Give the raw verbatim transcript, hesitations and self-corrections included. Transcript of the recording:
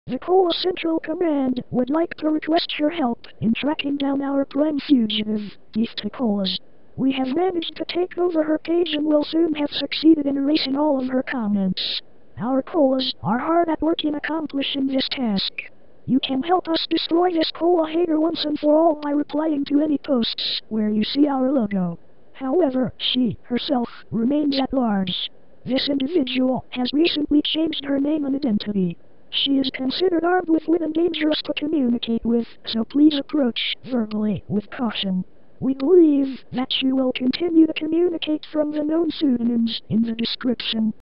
The koala Central Command would like to request your help in tracking down our prime fugitive, deathtokoalas. We have managed to take over her cage and will soon have succeeded in erasing all of her comments. Our koalas are hard at work in accomplishing this task. You can help us destroy this koala hater once and for all by replying to any posts where you see our logo. However, she, herself, remains at large. This individual has recently changed her name and identity. She is considered armed with wit and dangerous to communicate with, so please approach verbally with caution. We believe that you will continue to communicate from the known pseudonyms in the description.